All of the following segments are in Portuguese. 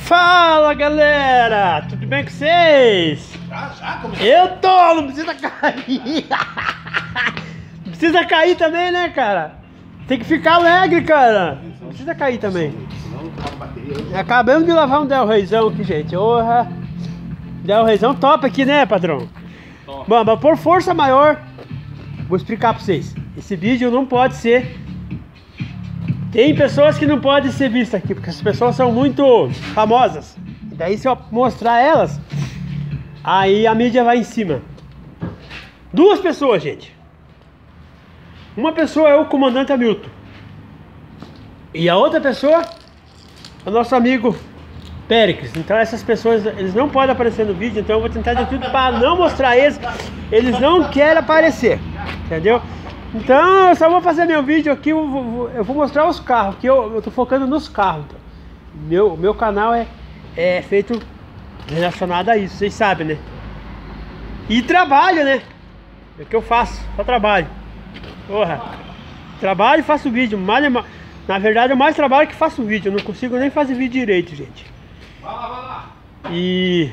Fala galera, tudo bem com vocês? Já começou? Eu tô, não precisa cair. Não precisa cair também, né, cara? Tem que ficar alegre, cara. Não precisa cair também. Acabamos de lavar um Del Reyzão aqui, gente. Orra. Del Reyzão top aqui, né, patrão? Top. Bom, mas por força maior, vou explicar pra vocês. Esse vídeo não pode ser... Tem pessoas que não podem ser vistas aqui, porque as pessoas são muito famosas. E daí se eu mostrar elas, aí a mídia vai em cima. Duas pessoas, gente. Uma pessoa é o comandante Hamilton. E a outra pessoa é o nosso amigo Péricles. Então essas pessoas, eles não podem aparecer no vídeo, então eu vou tentar de tudo para não mostrar eles. Eles não querem aparecer, entendeu? Então eu só vou fazer meu vídeo aqui, eu vou mostrar os carros, que eu tô focando nos carros. Então. Meu canal é feito relacionado a isso, vocês sabem, né? E trabalho, né? É o que eu faço, só trabalho. Porra, trabalho e faço vídeo. Na verdade eu mais trabalho que faço vídeo, eu não consigo nem fazer vídeo direito, gente. Vai lá. E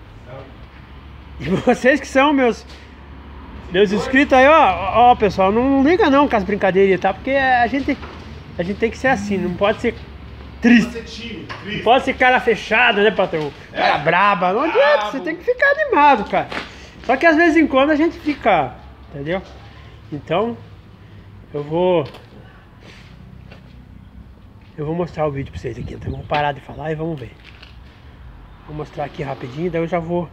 vocês que são meus inscritos aí, ó, pessoal, não liga não com as brincadeiras, tá? Porque a gente tem que ser assim, não pode ser triste. Não pode ser cara fechada, né, patrão? Cara braba, não adianta, você tem que ficar animado, cara. Só que às vezes em quando a gente fica, entendeu? Então, eu vou mostrar o vídeo pra vocês aqui, então vamos parar de falar e vamos ver. Vou mostrar aqui rapidinho, daí eu já vou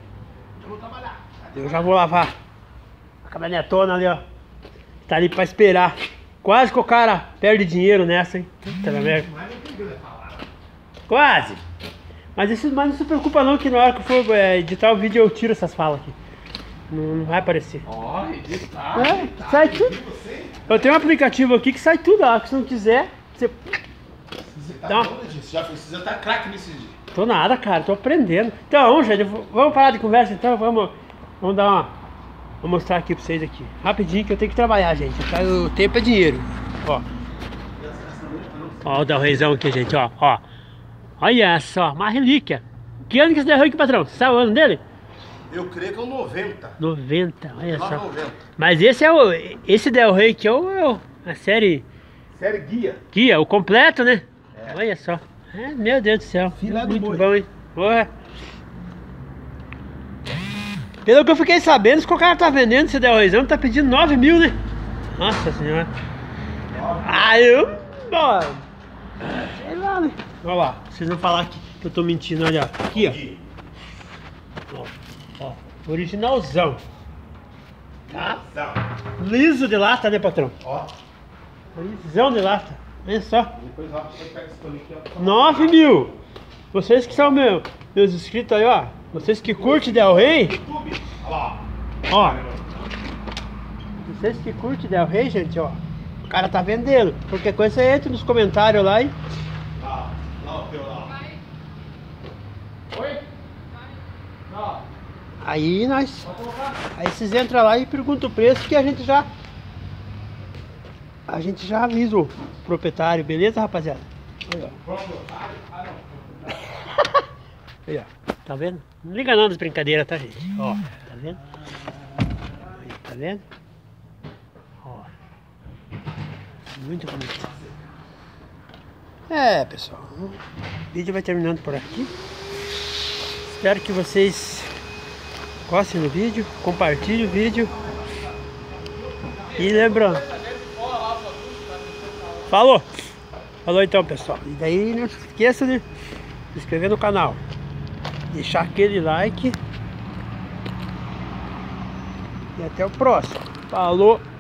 lavar a caminhonetona ali, ó. Tá ali pra esperar. Quase que o cara perde dinheiro nessa, hein? Puta merda. Quase. Mas não se preocupa não, que na hora que eu for editar o vídeo eu tiro essas falas aqui. Não vai aparecer. Ó, editar. Sai tudo. Eu tenho um aplicativo aqui que sai tudo, ó. Que se não quiser, você tá bom, você já tá craque nesse dia. Tô nada, cara, tô aprendendo. Então, gente, vamos parar de conversa então, vamos dar uma... Vou mostrar aqui pra vocês aqui, rapidinho, que eu tenho que trabalhar, gente. O tempo é dinheiro. Ó o Del Reyzão aqui, gente, ó. Olha só, uma relíquia. Que ano que esse Del Rey aqui, patrão? Você sabe o ano dele? Eu creio que é o 90. 90, olha só. 90. Mas esse Del Rey aqui é a série... Série Guia. Guia, o completo, né? É. Olha só. Meu Deus do céu. Muito bom, hein? Porra. Pelo que eu fiquei sabendo, se o cara tá vendendo esse Del Reyzão, tá pedindo 9 mil, né? Nossa senhora. Sei lá, né? Olha lá, vocês vão falar que eu tô mentindo, olha. Aqui, ó. Originalzão. Tá? Liso de lata, né, patrão? Ó. Lisão de lata. Olha só. 9 mil. Vocês que são meus inscritos aí, ó. Vocês que curtem Del Rey. Ó. Vocês que curtem Del Rey, gente, ó. O cara tá vendendo. Qualquer coisa você entra nos comentários lá e... Oi? Aí vocês entram lá e perguntam o preço, que a gente já avisa o proprietário, beleza, rapaziada? Aí, ó. Tá vendo? Não liga não das brincadeiras, tá, gente? Ó, tá vendo? Aí, tá vendo? Ó. Muito bonito. Pessoal, o vídeo vai terminando por aqui. Espero que vocês gostem do vídeo, compartilhem o vídeo. E lembrando... Falou então, pessoal. E daí não se esqueça de se inscrever no canal, deixar aquele like e até o próximo. Falou!